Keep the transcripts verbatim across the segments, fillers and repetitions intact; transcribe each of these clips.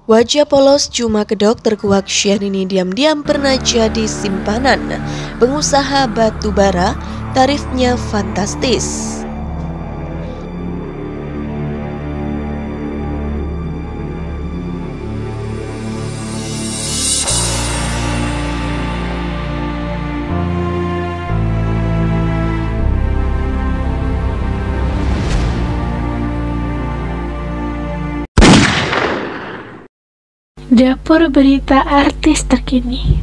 Wajah polos cuma kedok terkuak Syahrini diam-diam pernah jadi simpanan pengusaha batu bara, tarifnya fantastis. Dapur berita artis terkini.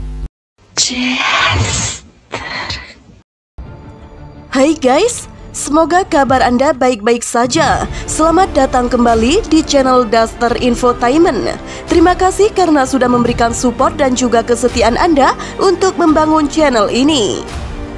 Hai guys, semoga kabar Anda baik-baik saja. Selamat datang kembali di channel Daster Infotainment. Terima kasih karena sudah memberikan support dan juga kesetiaan Anda untuk membangun channel ini.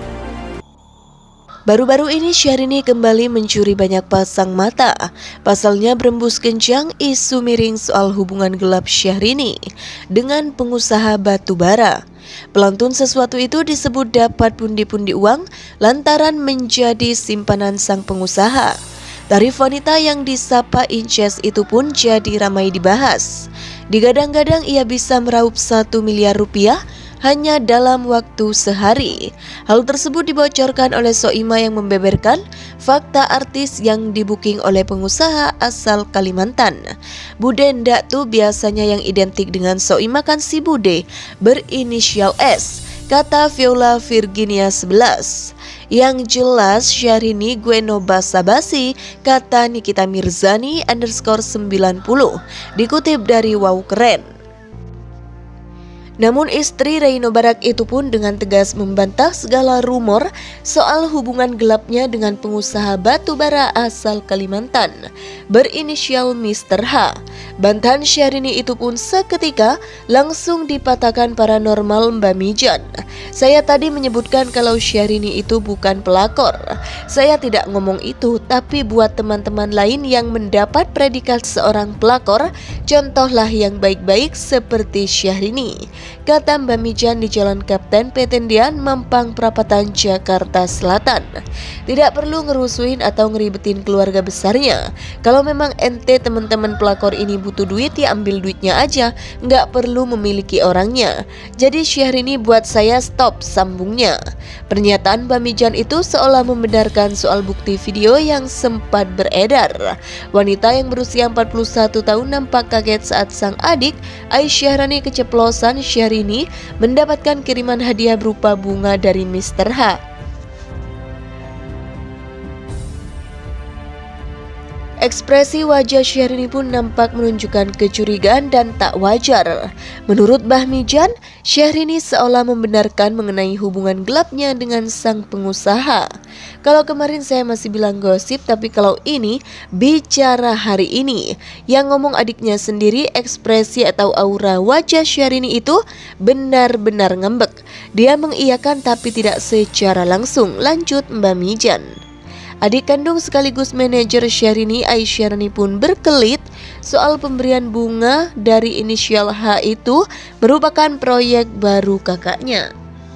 Baru-baru ini Syahrini kembali mencuri banyak pasang mata. Pasalnya berembus kencang isu miring soal hubungan gelap Syahrini dengan pengusaha batu bara. Pelantun sesuatu itu disebut dapat pundi-pundi uang lantaran menjadi simpanan sang pengusaha. Tarif wanita yang disapa Inces itu pun jadi ramai dibahas. Digadang-gadang ia bisa meraup satu miliar rupiah hanya dalam waktu sehari. Hal tersebut dibocorkan oleh Soimah yang membeberkan fakta artis yang dibuking oleh pengusaha asal Kalimantan. Bude ndak tuh biasanya yang identik dengan Soimah kan si Bude, berinisial S, kata Viola Virginia sebelas. Yang jelas Syahrini gue no basa-basi, kata Nikita Mirzani underscore sembilan puluh, dikutip dari Wow Keren. Namun istri Reino Barak itu pun dengan tegas membantah segala rumor soal hubungan gelapnya dengan pengusaha batu bara asal Kalimantan berinisial mister H. Bantahan Syahrini itu pun seketika langsung dipatahkan paranormal Mbak Mijan. Saya tadi menyebutkan kalau Syahrini itu bukan pelakor. Saya tidak ngomong itu, tapi buat teman-teman lain yang mendapat predikat seorang pelakor, contohlah yang baik-baik seperti Syahrini, kata Mbak Mijan di Jalan Kapten Petendian, Mampang Perapatan, Jakarta Selatan. Tidak perlu ngerusuin atau ngeribetin keluarga besarnya. Kalau memang ente teman-teman pelakor ini butuh duit, ya ambil duitnya aja, nggak perlu memiliki orangnya. Jadi Syahrini buat saya stop, sambungnya. Pernyataan Mbak Mijan itu seolah membenarkan soal bukti video yang sempat beredar. Wanita yang berusia empat puluh satu tahun nampak kaget saat sang adik Aisyah Rani keceplosan Syahrini mendapatkan kiriman hadiah berupa bunga dari mister H. Ekspresi wajah Syahrini pun nampak menunjukkan kecurigaan dan tak wajar. Menurut Mbah Mijan, Syahrini seolah membenarkan mengenai hubungan gelapnya dengan sang pengusaha. Kalau kemarin saya masih bilang gosip, tapi kalau ini bicara hari ini. Yang ngomong adiknya sendiri, ekspresi atau aura wajah Syahrini itu benar-benar ngembek. Dia mengiyakan tapi tidak secara langsung, lanjut Mbah Mijan. Adik kandung sekaligus manajer Syahrini, Aisyah Rani pun berkelit soal pemberian bunga dari inisial H itu merupakan proyek baru kakaknya.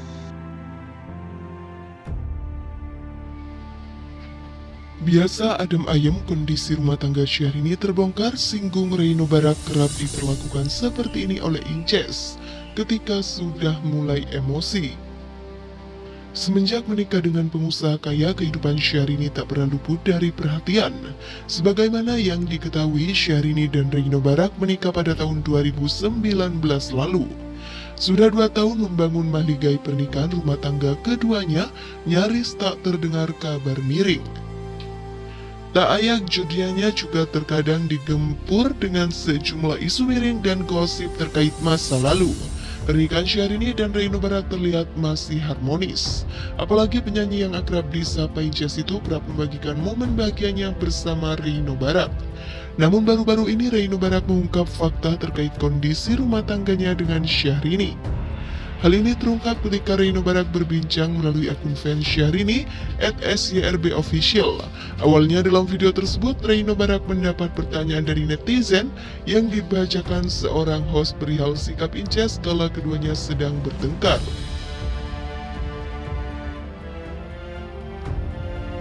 Biasa adem ayem kondisi rumah tangga Syahrini terbongkar, singgung Reino Barak kerap diperlakukan seperti ini oleh Inces ketika sudah mulai emosi. Semenjak menikah dengan pengusaha kaya, kehidupan Syahrini tak pernah luput dari perhatian. Sebagaimana yang diketahui, Syahrini dan Reino Barak menikah pada tahun dua ribu sembilan belas lalu. Sudah dua tahun membangun mahligai pernikahan, rumah tangga keduanya nyaris tak terdengar kabar miring. Tak ayak jodianya juga terkadang digempur dengan sejumlah isu miring dan gosip terkait masa lalu. Pernikahan Syahrini dan Reino Barak terlihat masih harmonis. Apalagi penyanyi yang akrab disapa Inces itu kerap membagikan momen bahagianya bersama Reino Barak. Namun baru-baru ini Reino Barak mengungkap fakta terkait kondisi rumah tangganya dengan Syahrini. Hal ini terungkap ketika Reino Barak berbincang melalui akun fans Syahrini at S Y R B Official. Awalnya dalam video tersebut, Reino Barak mendapat pertanyaan dari netizen yang dibacakan seorang host perihal sikap Inces kala keduanya sedang bertengkar.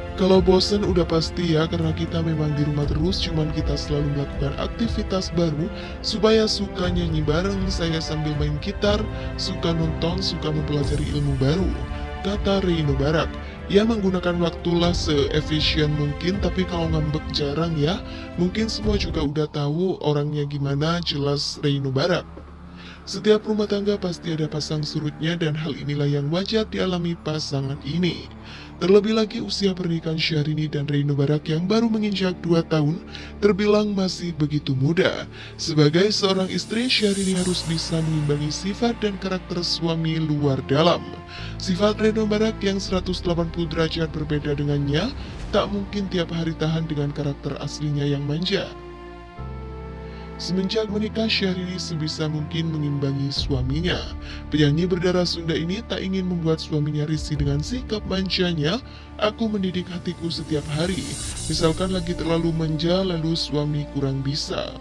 Kalau bosen udah pasti ya, karena kita memang di rumah terus, cuman kita selalu melakukan aktivitas baru supaya suka nyanyi bareng saya sambil main gitar, suka nonton, suka mempelajari ilmu baru, kata Reino Barak. Ya menggunakan waktulah se-efisien mungkin, tapi kalau ngambek jarang ya. Mungkin semua juga udah tahu orangnya gimana, jelas Reino Barak. Setiap rumah tangga pasti ada pasang surutnya, dan hal inilah yang wajar dialami pasangan ini. Terlebih lagi usia pernikahan Syahrini dan Reino Barak yang baru menginjak dua tahun terbilang masih begitu muda. Sebagai seorang istri, Syahrini harus bisa mengimbangi sifat dan karakter suami luar dalam. Sifat Reino Barak yang seratus delapan puluh derajat berbeda dengannya, tak mungkin tiap hari tahan dengan karakter aslinya yang manja. Semenjak menikah, Syahrini sebisa mungkin mengimbangi suaminya. Penyanyi berdarah Sunda ini tak ingin membuat suaminya risih dengan sikap manjanya. Aku mendidik hatiku setiap hari. Misalkan lagi terlalu manja, lalu suami kurang bisa.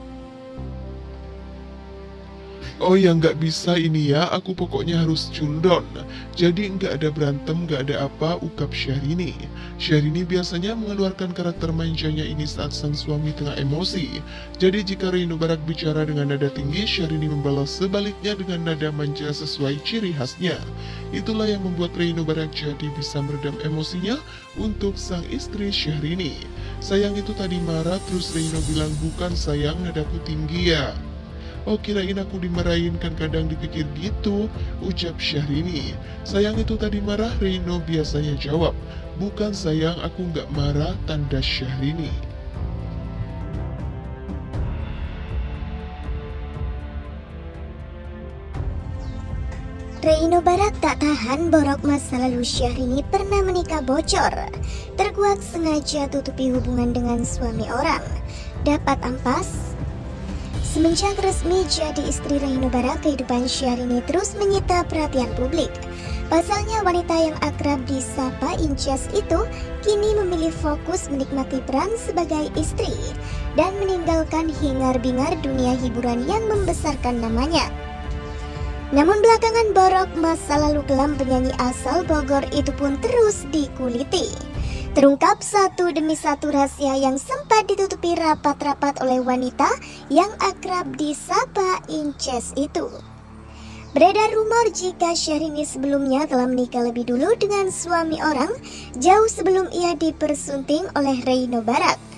Oh ya nggak bisa ini ya, aku pokoknya harus cundon. Jadi nggak ada berantem, nggak ada apa, ungkap Syahrini. Syahrini biasanya mengeluarkan karakter manjanya ini saat sang suami tengah emosi. Jadi jika Reino Barak bicara dengan nada tinggi, Syahrini membalas sebaliknya dengan nada manja sesuai ciri khasnya. Itulah yang membuat Reino Barak jadi bisa meredam emosinya untuk sang istri Syahrini. Sayang itu tadi marah, terus Reino bilang, bukan sayang, nadaku tinggi ya. Oh kirain aku dimarahin, kan kadang dipikir gitu, ucap Syahrini. Sayang itu tadi marah, Reino biasanya jawab, bukan sayang, aku nggak marah, tanda Syahrini. Reino Barak tak tahan borok masa lalu Syahrini pernah menikah bocor. Terkuak sengaja tutupi hubungan dengan suami orang. Dapat ampas? Semenjak resmi jadi istri Reino Barak, kehidupan Syahrini terus menyita perhatian publik. Pasalnya wanita yang akrab disapa Inces itu kini memilih fokus menikmati peran sebagai istri dan meninggalkan hingar-bingar dunia hiburan yang membesarkan namanya. Namun belakangan borok masa lalu kelam penyanyi asal Bogor itu pun terus dikuliti. Terungkap satu demi satu rahasia yang sempat ditutupi rapat-rapat oleh wanita yang akrab disapa Inces itu. Beredar rumor jika Syahrini sebelumnya telah menikah lebih dulu dengan suami orang jauh sebelum ia dipersunting oleh Reino Barak.